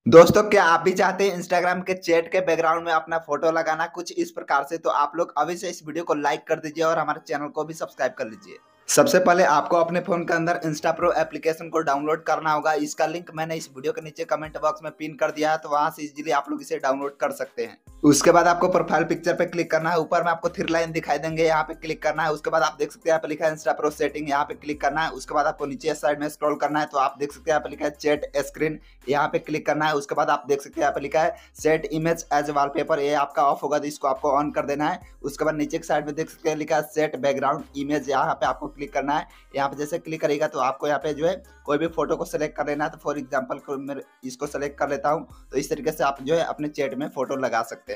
दोस्तों, क्या आप भी चाहते हैं इंस्टाग्राम के चैट के बैकग्राउंड में अपना फोटो लगाना कुछ इस प्रकार से? तो आप लोग अभी से इस वीडियो को लाइक कर दीजिए और हमारे चैनल को भी सब्सक्राइब कर लीजिए। सबसे पहले आपको अपने फोन के अंदर इंस्टा प्रो एप्लीकेशन को डाउनलोड करना होगा। इसका लिंक मैंने इस वीडियो के नीचे कमेंट बॉक्स में पिन कर दिया है, तो वहां से इजीली आप लोग इसे डाउनलोड कर सकते हैं। उसके बाद आपको प्रोफाइल पिक्चर पे क्लिक करना है। ऊपर में आपको थ्री लाइन दिखाई देंगे, यहाँ पे क्लिक करना है। उसके बाद आप देख सकते हैं यहाँ पे लिखा है इंस्टा प्रो सेटिंग, यहाँ पे क्लिक करना है। उसके बाद आपको नीचे साइड में स्क्रॉल करना है, तो आप देख सकते हैं यहाँ पे लिखा है चैट स्क्रीन, यहाँ पे क्लिक करना है। उसके बाद आप देख सकते हैं यहाँ पे लिखा है सेट इमेज एज वॉलपेपर, ये आपका ऑफ होगा तो इसको आपको ऑन कर देना है। उसके बाद नीचे की साइड में देख सकते हैं लिखा है सेट बैकग्राउंड इमेज, यहाँ पे आपको क्लिक करना है। यहाँ पे जैसे क्लिक करेगा तो आपको यहाँ पे जो है कोई भी फोटो को सिलेक्ट कर लेना है। तो फॉर एग्जाम्पल मैं इसको सेलेक्ट कर लेता हूँ, तो इस तरीके से आप जो है अपने चैट में फोटो लगा सकते हैं।